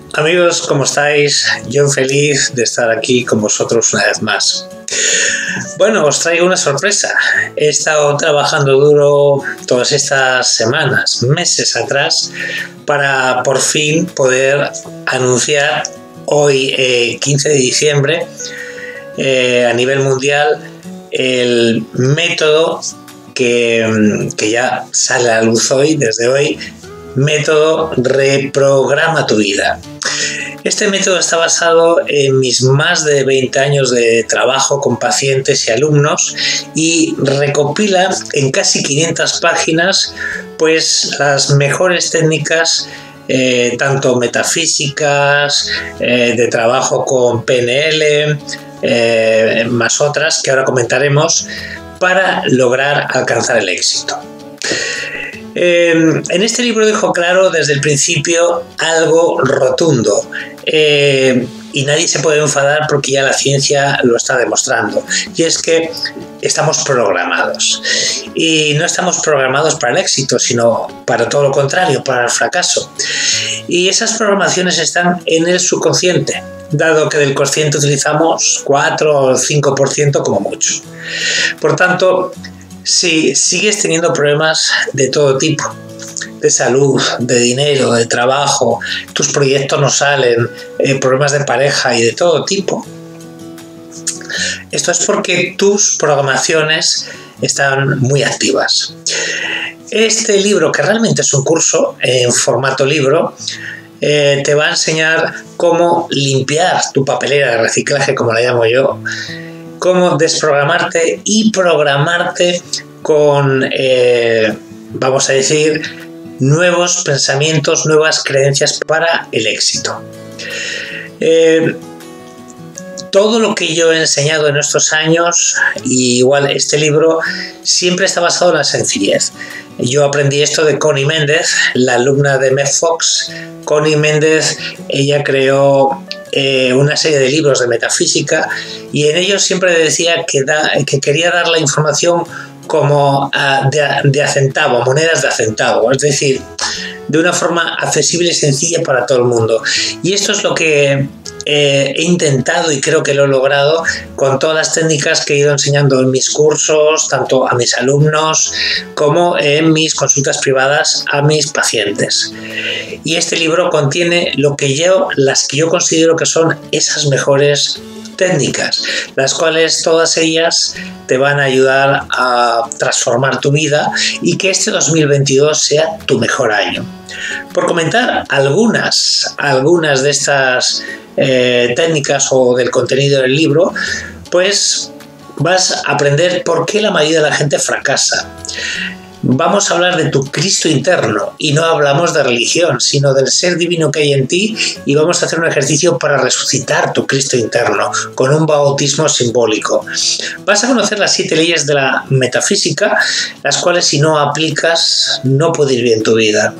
Amigos, ¿cómo estáis? Yo feliz de estar aquí con vosotros una vez más. Bueno, os traigo una sorpresa. He estado trabajando duro todas estas semanas, meses atrás, para por fin poder anunciar hoy, 15 de diciembre, a nivel mundial, el método que ya sale a la luz hoy, desde hoy, método Reprograma tu vida. Este método está basado en mis más de 20 años de trabajo con pacientes y alumnos y recopila en casi 500 páginas pues las mejores técnicas tanto metafísicas, de trabajo con PNL, más otras que ahora comentaremos, para lograr alcanzar el éxito. En este libro dejo claro desde el principio algo rotundo, y nadie se puede enfadar porque ya la ciencia lo está demostrando, y es que estamos programados, y no estamos programados para el éxito, sino para todo lo contrario, para el fracaso, y esas programaciones están en el subconsciente, dado que del consciente utilizamos 4 o 5% como mucho. Por tanto, si sigues teniendo problemas de todo tipo, de salud, de dinero, de trabajo, tus proyectos no salen, problemas de pareja y de todo tipo, esto es porque tus programaciones están muy activas. Este libro, que realmente es un curso en formato libro, te va a enseñar cómo limpiar tu papelera de reciclaje, como la llamo yo, cómo desprogramarte y programarte con, vamos a decir, nuevos pensamientos, nuevas creencias para el éxito. Todo lo que yo he enseñado en estos años, y igual este libro, siempre está basado en la sencillez. Yo aprendí esto de Connie Méndez, la alumna de Meg Fox. Connie Méndez, ella creó una serie de libros de metafísica, y en ellos siempre decía que quería dar la información como de a centavo, monedas de a centavo, es decir, de una forma accesible y sencilla para todo el mundo. Y esto es lo que he intentado, y creo que lo he logrado con todas las técnicas que he ido enseñando en mis cursos, tanto a mis alumnos como en mis consultas privadas a mis pacientes. Y este libro contiene las que yo considero que son esas mejores técnicas, las cuales todas ellas te van a ayudar a transformar tu vida y que este 2022 sea tu mejor año. Por comentar algunas de estas técnicas o del contenido del libro, pues vas a aprender por qué la mayoría de la gente fracasa. Vamos a hablar de tu Cristo interno, y no hablamos de religión, sino del ser divino que hay en ti, y vamos a hacer un ejercicio para resucitar tu Cristo interno con un bautismo simbólico. Vas a conocer las 7 leyes de la metafísica, las cuales si no aplicas no puede ir bien tu vida.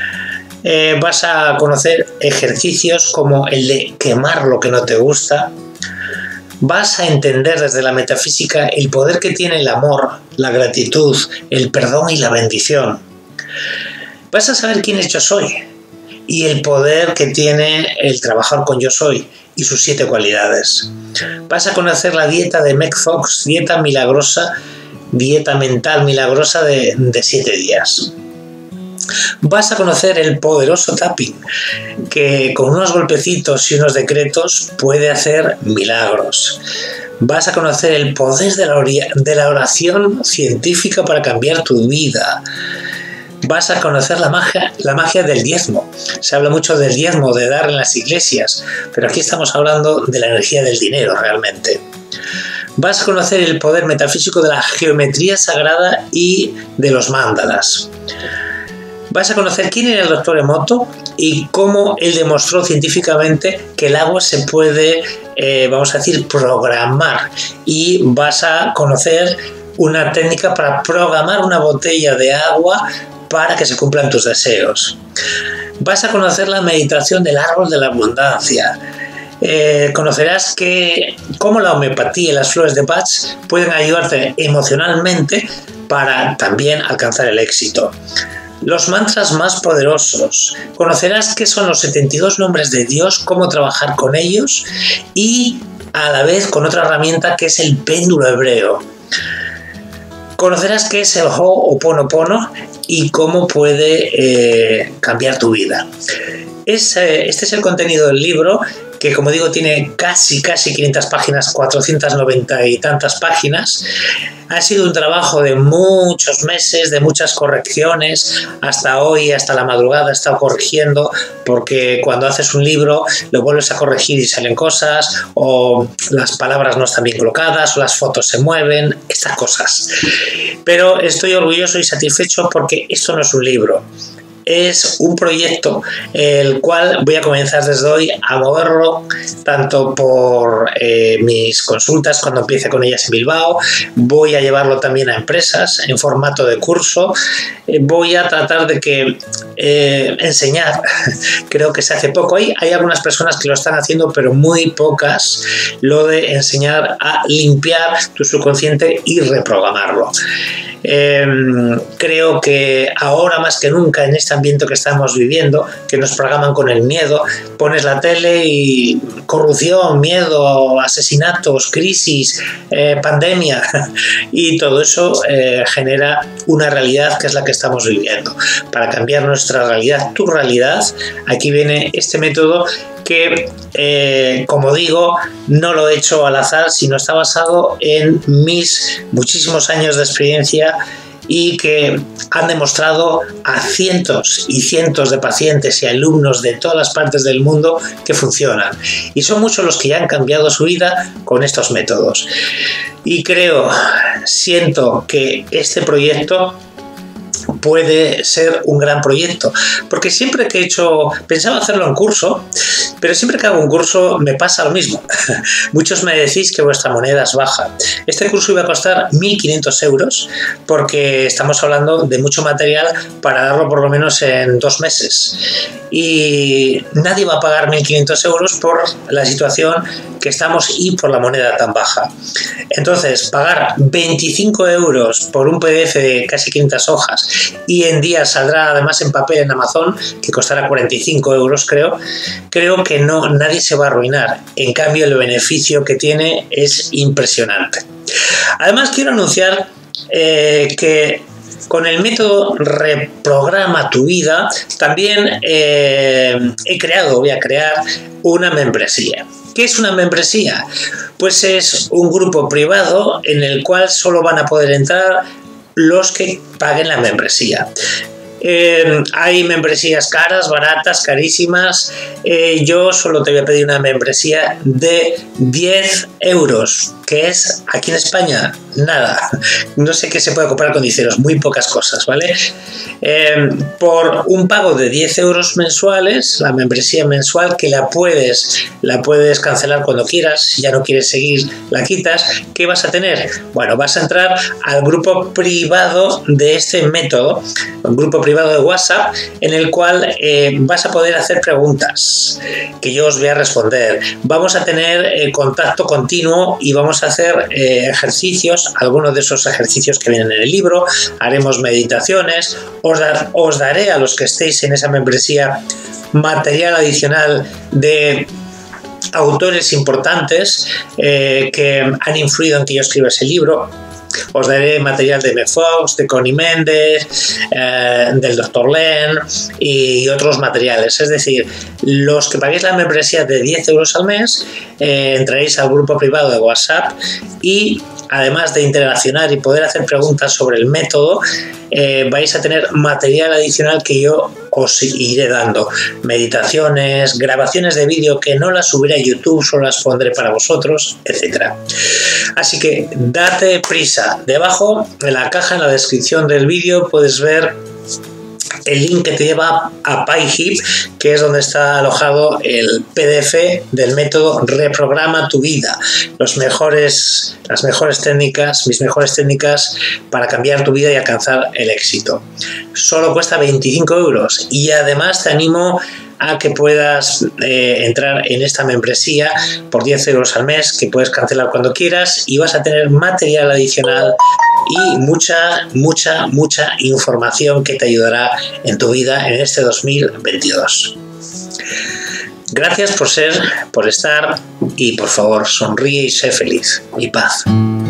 Vas a conocer ejercicios como el de quemar lo que no te gusta. Vas a entender desde la metafísica el poder que tiene el amor, la gratitud, el perdón y la bendición. Vas a saber quién es yo soy y el poder que tiene el trabajar con yo soy y sus 7 cualidades. Vas a conocer la dieta de Meg Fox, dieta milagrosa, dieta mental milagrosa de 7 días. Vas a conocer el poderoso tapping, que con unos golpecitos y unos decretos puede hacer milagros. Vas a conocer el poder de la oración científica para cambiar tu vida. Vas a conocer la magia del diezmo. Se habla mucho del diezmo, de dar en las iglesias, pero aquí estamos hablando de la energía del dinero realmente. Vas a conocer el poder metafísico de la geometría sagrada y de los mandalas. Vas a conocer quién era el doctor Emoto y cómo él demostró científicamente que el agua se puede, vamos a decir, programar. Y vas a conocer una técnica para programar una botella de agua para que se cumplan tus deseos. Vas a conocer la meditación del árbol de la abundancia. Conocerás cómo la homeopatía y las flores de Bach pueden ayudarte emocionalmente para también alcanzar el éxito. los mantras más poderosos, conocerás qué son los 72 nombres de Dios, cómo trabajar con ellos y a la vez con otra herramienta que es el péndulo hebreo. Conocerás qué es el Ho'oponopono y cómo puede cambiar tu vida. Este es el contenido del libro, que como digo tiene casi 500 páginas, 490 y tantas páginas. Ha sido un trabajo de muchos meses, de muchas correcciones. Hasta hoy, hasta la madrugada he estado corrigiendo, porque cuando haces un libro lo vuelves a corregir y salen cosas, o las palabras no están bien colocadas, o las fotos se mueven, estas cosas. Pero estoy orgulloso y satisfecho porque esto no es un libro. Es un proyecto el cual voy a comenzar desde hoy a moverlo tanto por mis consultas cuando empiece con ellas en Bilbao. Voy a llevarlo también a empresas en formato de curso. Voy a tratar de que enseñar, creo que se hace poco. Hay algunas personas que lo están haciendo, pero muy pocas, lo de enseñar a limpiar tu subconsciente y reprogramarlo. Creo que ahora más que nunca en este ambiente que estamos viviendo, que nos programan con el miedo, pones la tele y corrupción, miedo, asesinatos, crisis, pandemia, y todo eso genera una realidad que es la que estamos viviendo. Para cambiar nuestra realidad, tu realidad, aquí viene este método que, como digo, no lo he hecho al azar, sino está basado en mis muchísimos años de experiencia y que han demostrado a cientos y cientos de pacientes y alumnos de todas las partes del mundo que funcionan. Y son muchos los que ya han cambiado su vida con estos métodos. Y siento que este proyecto puede ser un gran proyecto, porque siempre que pensaba hacerlo en curso, pero siempre que hago un curso me pasa lo mismo. Muchos me decís que vuestra moneda es baja. Este curso iba a costar 1.500 euros, porque estamos hablando de mucho material para darlo por lo menos en 2 meses. Y nadie va a pagar 1.500 euros por la situación que estamos y por la moneda tan baja. Entonces, pagar 25 euros por un PDF de casi 500 hojas, y en días saldrá además en papel en Amazon, que costará 45 euros creo que nadie se va a arruinar. En cambio, el beneficio que tiene es impresionante. Además, quiero anunciar que con el método Reprograma tu vida también voy a crear una membresía. ¿Qué es una membresía? Pues es un grupo privado en el cual solo van a poder entrar los que paguen la membresía. Hay membresías caras, baratas, carísimas. Yo solo te voy a pedir una membresía de 10 euros, que es aquí en España nada. No sé qué se puede comprar con 10 euros, muy pocas cosas, ¿vale? Por un pago de 10 euros mensuales, la membresía mensual, que la puedes cancelar cuando quieras. Si ya no quieres seguir, la quitas. ¿Qué vas a tener? Bueno, vas a entrar al grupo privado de este método, un grupo privado de WhatsApp, en el cual vas a poder hacer preguntas que yo os voy a responder. Vamos a tener contacto continuo y vamos a hacer ejercicios, algunos de esos ejercicios que vienen en el libro. Haremos meditaciones. Os daré a los que estéis en esa membresía material adicional de autores importantes que han influido en que yo escriba ese libro. Os daré material de Fox, de Connie Méndez, del Dr. Len y otros materiales. Es decir, los que paguéis la membresía de 10 euros al mes entraréis al grupo privado de WhatsApp y, además de interaccionar y poder hacer preguntas sobre el método, vais a tener material adicional que yo os iré dando. Meditaciones, grabaciones de vídeo que no las subiré a YouTube, solo las pondré para vosotros, etc. Así que date prisa. Debajo, en la caja, en la descripción del vídeo, puedes ver el link que te lleva a PyHip, que es donde está alojado el PDF del método Reprograma tu vida. Las mejores técnicas, mis mejores técnicas para cambiar tu vida y alcanzar el éxito. Solo cuesta 25 euros y además te animo a que puedas entrar en esta membresía por 10 euros al mes, que puedes cancelar cuando quieras, y vas a tener material adicional y mucha información que te ayudará en tu vida en este 2022. Gracias por estar y por favor sonríe y sé feliz. Y paz.